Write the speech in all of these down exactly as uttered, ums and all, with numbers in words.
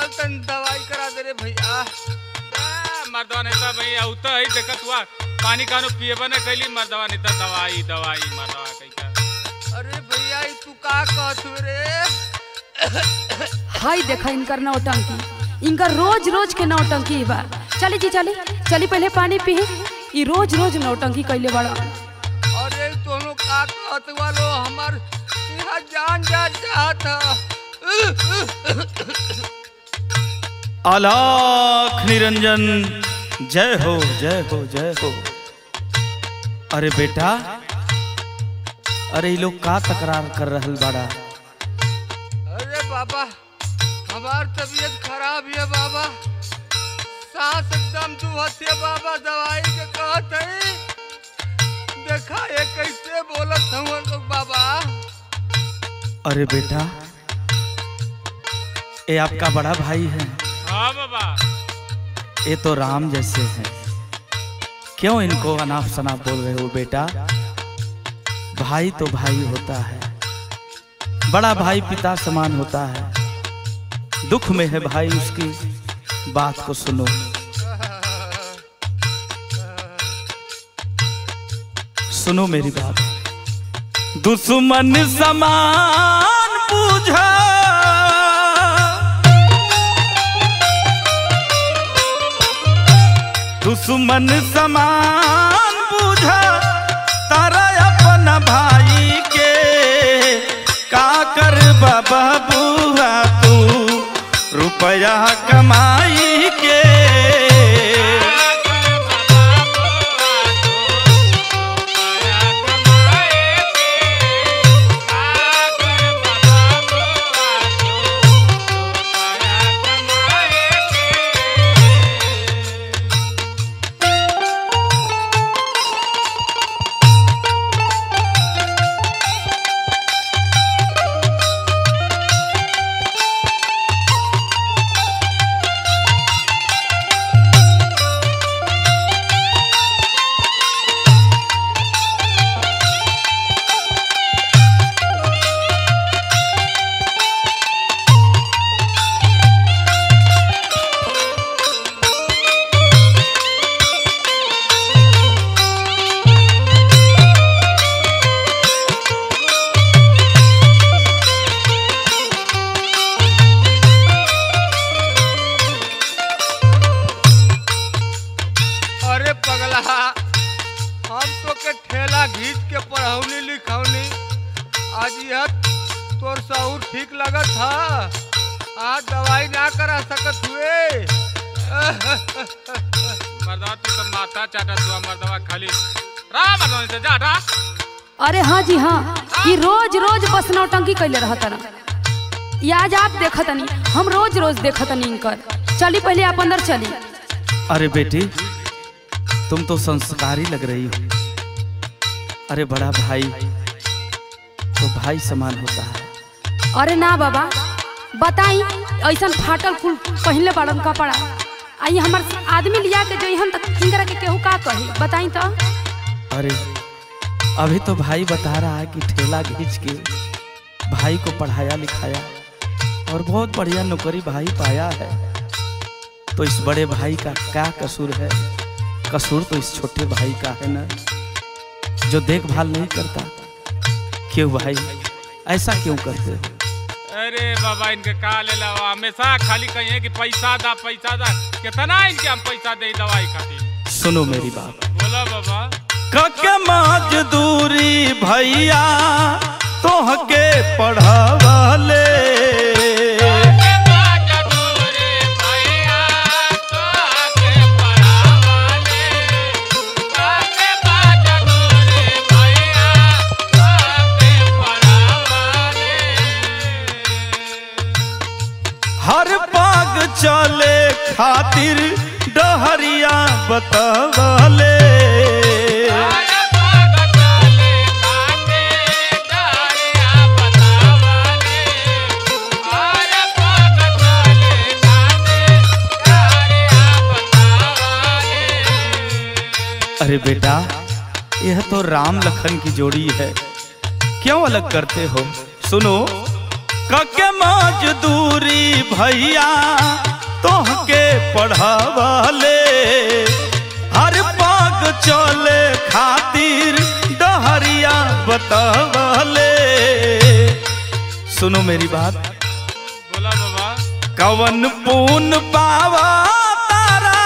चल तन दवाई करा दे रे भैया। मर्दवा नेता भैया उत ही देखत हुआ पानी कानो पिएबा न कैली मर्दवा नेता दवाई दवाई मर्दवा कई का। अरे भैया तू का कहत रे? हाय देखा इनकर नौटंकी, इनकर रोज रोज के नौटंकी बा। चली जी चली चली पहले पानी पी। ई रोज रोज नौटंकी कैले बड़ा। अरे दोनों का कहत वालो हमार यहाँ जान जा चाहता। आलाख निरंजन जय हो जय हो जय हो। अरे बेटा, अरे ये लोग का तकरार कर रहल बाड़ा? अरे बाबा हमार तबीयत खराब है बाबा, सांस एकदम दुहत है बाबा, दवाई के कहत है। देखा ये कैसे बोलत हम लोग बाबा। अरे बेटा, ये आपका बड़ा भाई है। हाँ बाबा। ये तो राम जैसे हैं, क्यों इनको अनाप शनाप बोल रहे हो बेटा? भाई तो भाई होता है, बड़ा भाई पिता समान होता है। दुख में है भाई, उसकी बात को सुनो। सुनो मेरी बात। दुश्मन समान पूछा दुश्मन समान बुझा तारा अपना भाई के। का कर बाबा बुआ तू रुपया कमाई के। हम तो के ठेला घींच के पढ़ौनी लिखौनी, आज यह तोर सहूर ठीक लगत था, आज दवाई ना करा सकत हुए। मर्दवा तू तो माथा चाटत हुआ मर्दवा खाली राम मर्दवा से जा। अरे हाँ जी हाँ, ये रोज रोज बस नौटंकी कैले रहता ना। ये आज आप देखत नहीं, हम रोज रोज देखत नहीं इनकर। चली पहले आप अंदर चली। अरे बेटी, तुम तो संस्कारी लग रही हो। अरे बड़ा भाई तो भाई समान होता है। अरे ना बाबा, बताई ऐसा फाटल फूल पहले बड़न कपड़ा आई हमार आदमी लिया के जो यहाँ तक किंगरा के केहू का कही, बताई तो। अरे अभी तो भाई बता रहा है कि ठेला खींच के भाई को पढ़ाया लिखाया और बहुत बढ़िया नौकरी भाई पाया है। तो इस बड़े भाई का क्या कसूर है? कसूर तो इस छोटे भाई का है ना, जो देखभाल नहीं करता। क्यों भाई ऐसा क्यों करते हो? अरे बाबा इनके का ले ला, हमेशा खाली कहिए कि पैसा दा पैसा दा, कितना इनके हम पैसा दे दवाई खातिर। सुनो मेरी बात। बोला बाबा। कके मजदूरी भैया तोहके पढ़ावाले, हर पाग चले खातिर डहरिया बतावले। अरे बेटा, यह तो राम लखन की जोड़ी है, क्यों अलग करते हो? सुनो, कके मजदूरी भैया तोहके पढ़ावले हर पग चले खातिर डहरिया बतावले। सुनो मेरी बात, बोला बाबा। कवन पून पावा तारा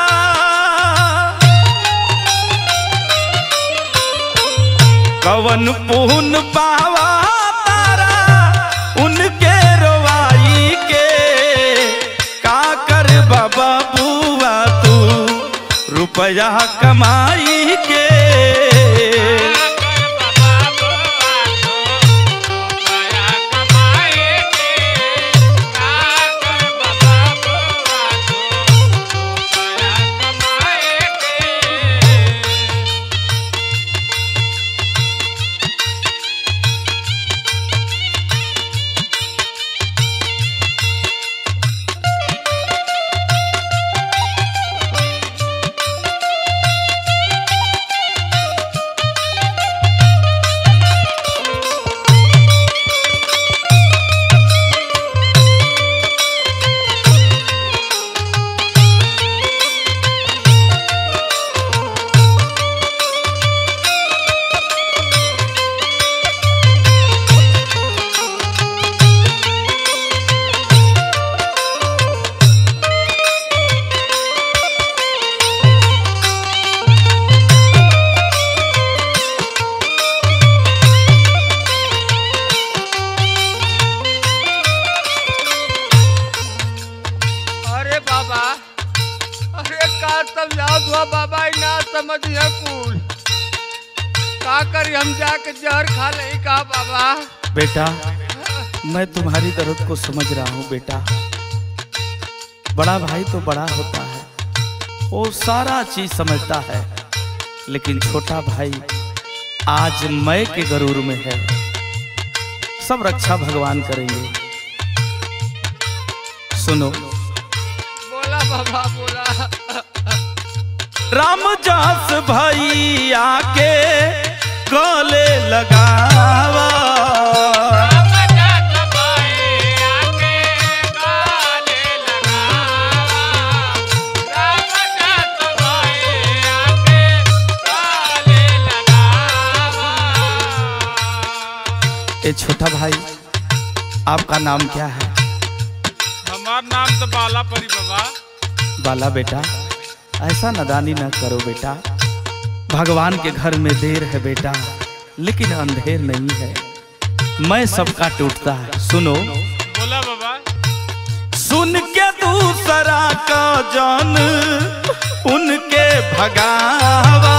कवन पून पावा तारा उनके रवाई के का कर बाबा बुआ तू रुपया कमाई के। बाबा ना समझिए कुल का करी हम जाके जहर खा ले का बाबा। बेटा मैं तुम्हारी दर्द को समझ रहा हूँ बेटा। बड़ा भाई तो बड़ा होता है, वो सारा चीज समझता है, लेकिन छोटा भाई आज मैं के गरूर में है। सब रक्षा भगवान करेंगे। सुनो बोला बाबा बोला। रामदास भाई आके गले लगावा ए छोटा भाई आपका नाम क्या है? हमारा नाम तो बाला परी बाबा। बाला बेटा ऐसा नादानी न करो बेटा। भगवान के घर में देर है बेटा, लेकिन अंधेर नहीं है। मैं सबका टूटता है। सुनो बोला बाबा। सुन के दूसरा का जान उनके भगावा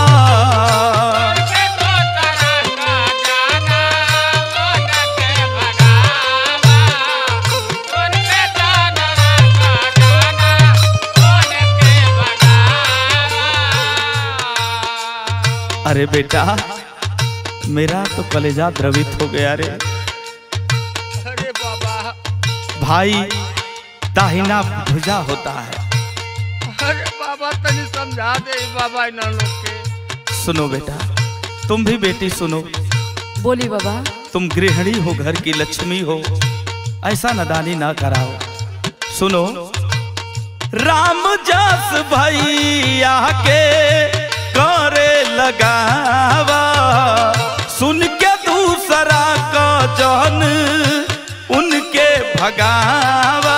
अरे बेटा मेरा तो कलेजा द्रवित हो गया रे। अरे बाबा भाई दाहिना भुजा होता है। अरे बाबा तनी समझा दे बाबा इन लोग के। सुनो बेटा तुम भी बेटी सुनो। बोली बाबा। तुम गृहिणी हो, घर की लक्ष्मी हो, ऐसा नादानी ना कराओ। सुनो राम जस भाई आके करे लगावा सुन के दूसरा का जान उनके भगावा।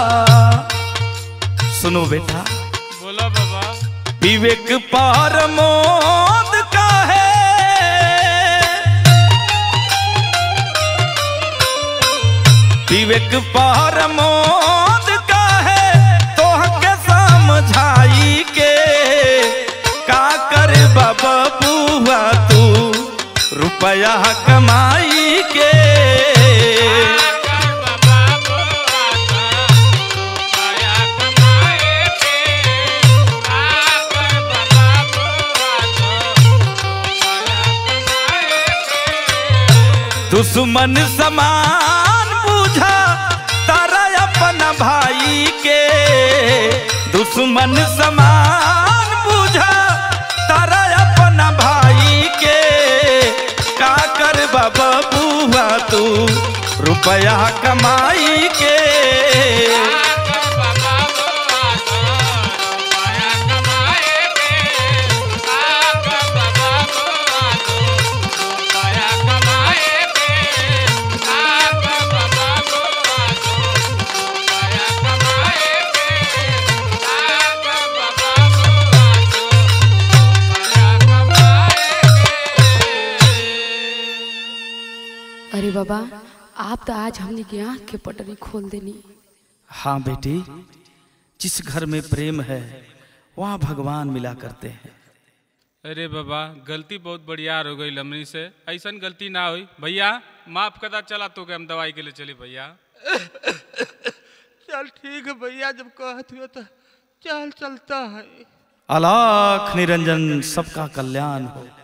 सुनो बेटा। बोला बाबा। विवेक परमोद का है विवेक परमोद का है तोहके समझाई के का कर बाबा बुआ तू रुपया कमाई के। दुश्मन समान बुझा तारा अपना भाई के। दुश्मन समान बुझा तारा अपना भाई के का कर बाबा बुआ तू रुपया कमाई के अरे बाबा, आप तो आज हमने की आँख के पटरी खोल देनी। हाँ बेटी, जिस घर में प्रेम है वहाँ भगवान मिला करते हैं। अरे बाबा, गलती बहुत बढ़िया हो गई हमनी से, ऐसा गलती ना हुई। भैया माफ कदा, चला तो के हम दवाई के लिए चली भैया। चल ठीक है भैया, जब कहत हुए तो चल चलता है। अलख निरंजन सबका कल्याण हो।